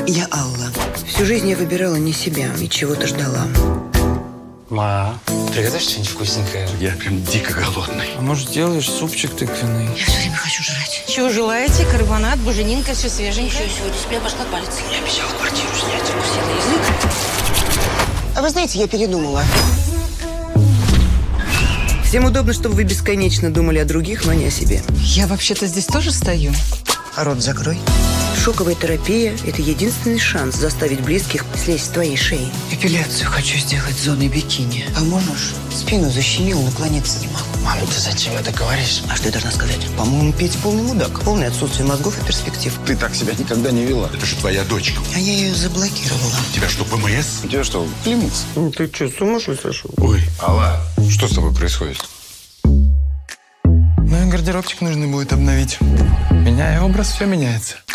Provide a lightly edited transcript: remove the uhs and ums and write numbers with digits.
Я Алла. Всю жизнь я выбирала не себя и чего-то ждала. Ма, приготовь что-нибудь вкусненькое. Я прям дико голодный. А может, сделаешь супчик тыквенный? Я все время хочу жрать. Чего желаете? Карбонат, буженинка, все свеженькое. Еще сегодня с меня башка палец. Я обещала квартиру снять. Укусила язык. А вы знаете, я передумала. Всем удобно, чтобы вы бесконечно думали о других, но не о себе. Я вообще-то здесь тоже стою. А рот закрой. Шоковая терапия – это единственный шанс заставить близких слезть с твоей шеи. Эпиляцию хочу сделать зоной бикини. Поможешь? Спину защемил, наклониться не могу. Мам, ты зачем это говоришь? А что я должна сказать? По-моему, Петя полный мудак. Полное отсутствие мозгов и перспектив. Ты так себя никогда не вела. Это же твоя дочка. А я ее заблокировала. У тебя что, ПМС? У тебя что, климакс? Ты что, с ума что ли сошел? Ой, Алла, что с тобой происходит? Ну и гардеробчик нужно будет обновить. Меняя образ, все меняется.